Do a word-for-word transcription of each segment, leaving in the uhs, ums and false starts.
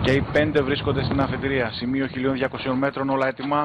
Και οι πέντε βρίσκονται στην αφετηρία. Σημείο χίλια διακόσια μέτρων, όλα έτοιμα.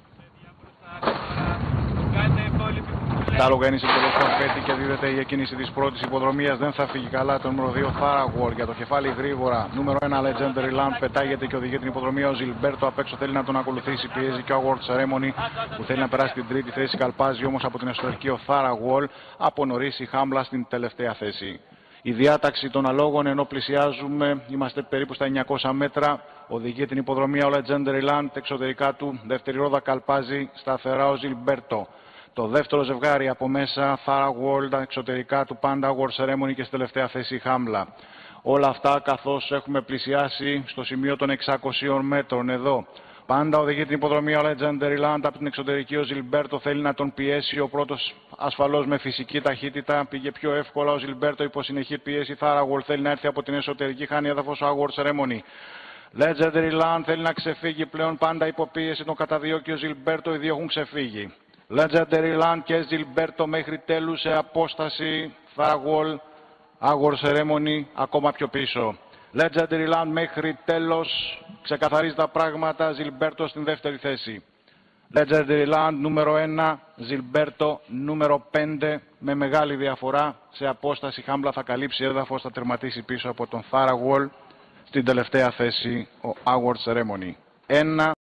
Τα άλογα είναι σε πολλές confetti και δίδεται η εκκίνηση της πρώτης υποδρομίας. Δεν θα φύγει καλά το νούμερο δύο Faragwall για το κεφάλι γρήγορα. Νούμερο ένα Legendary Land πετάγεται και οδηγεί την υποδρομία. Ο Ζιλμπέρτο απ' έξω θέλει να τον ακολουθήσει. Πιέζει και ο Award Ceremony που θέλει να περάσει την τρίτη θέση. Καλπάζει όμως από την εσωτερική ο Faragwall. Από νωρίς η Χάμπλα στην τελευταία θέση. Η διάταξη των αλόγων, ενώ πλησιάζουμε, είμαστε περίπου στα εννιακόσια μέτρα. Οδηγεί την υποδρομία ο Legendary Land. Εξωτερικά του δεύτερη ρόδα καλπάζει σταθερά ο Ζιλμπέρτο. Το δεύτερο ζευγάρι από μέσα, Faragwall, τα εξωτερικά του πάντα, Award Ceremony και στη τελευταία θέση η Χάμπλα. Όλα αυτά καθώς έχουμε πλησιάσει στο σημείο των εξακοσίων μέτρων εδώ. Πάντα οδηγεί την υποδρομία ο Legendary Land από την εξωτερική. Ο Ζιλμπέρτο θέλει να τον πιέσει. Ο πρώτος ασφαλώς με φυσική ταχύτητα. Πήγε πιο εύκολα ο Ζιλμπέρτο υπό συνεχή πίεση. Faragwall θέλει να έρθει από την εσωτερική. Χάνει έδαφος ο Award Ceremony. Legendary Land θέλει να ξεφύγει πλέον. Πάντα υποπίεση τον καταδιώκει ο Ζιλμπέρτο. Οι δύο έχουν ξεφύγει. Legendary Land και Ζιλμπέρτο μέχρι τέλους σε απόσταση. Faragwall, Award Ceremony ακόμα πιο πίσω. Legendary Land μέχρι τέλος ξεκαθαρίζει τα πράγματα. Ζιλμπέρτο στην δεύτερη θέση. Legendary Land νούμερο ένα, Ζιλμπέρτο νούμερο πέντε με μεγάλη διαφορά σε απόσταση. Χάμπλα θα καλύψει έδαφος, θα τερματίσει πίσω από τον Faragwall. Στην τελευταία θέση ο Award Ceremony. Ένα